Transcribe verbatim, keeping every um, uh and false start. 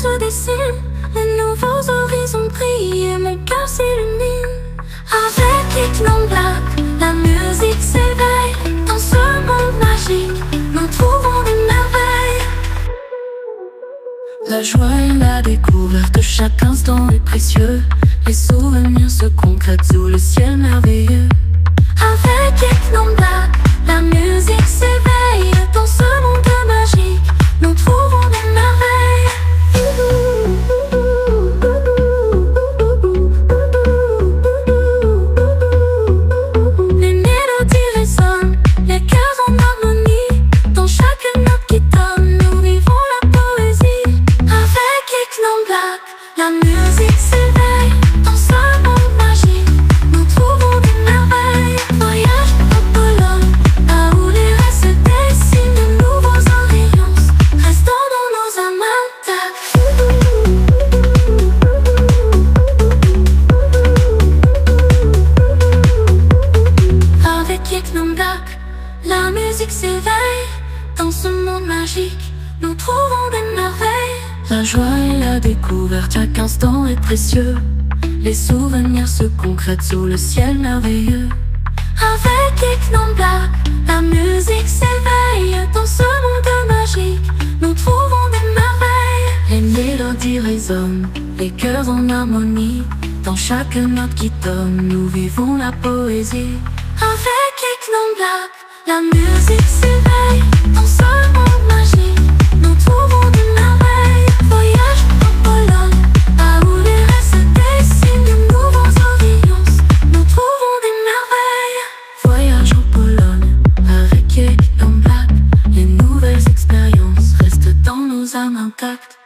se dessinent, les nouveaux horizons brillent et mon cœur s'illumine. Avec Icnon Black, la musique s'éveille. Dans ce monde magique, nous trouvons des merveilles. La joie et la découverte de chaque instant est précieux. Les souvenirs se concrètent sous le ciel merveilleux. Avec Icnon Black, la musique s'éveille. Dans ce monde magique, nous trouvons des merveilles. Les mélodies résonnent, les cœurs en harmonie. Dans chaque note qui donne, nous vivons la poésie. Avec Icnon Black, la musique s'éveille. Dans ce monde magique, nous trouvons des merveilles. Voyage en Pologne, là où les rêves se dessinent, de nouveaux horizons restant dans nos âmes intactes. Avec Icnon Black, la musique s'éveille. Dans ce monde magique, nous trouvons des merveilles. La joie et la découverte, chaque instant est précieux. Les souvenirs se concrètent sous le ciel merveilleux. Avec Icnon Black, la musique s'éveille. Dans ce monde magique, nous trouvons des merveilles. Les mélodies résonnent, les cœurs en harmonie. Dans chaque note qui donne, nous vivons la poésie. Avec Icnon Black, la musique s'éveille. Dans ce monde magique, nous trouvons des merveilles. Voyage en Pologne, là où les rêves se dessinent, de nouveaux horizons, nous trouvons des merveilles. Voyage en Pologne, avec Icnon Black, les nouvelles expériences restent dans nos âmes intactes.